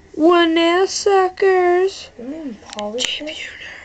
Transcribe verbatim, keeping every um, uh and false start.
One nail suckers. You mean polish it? Buhner.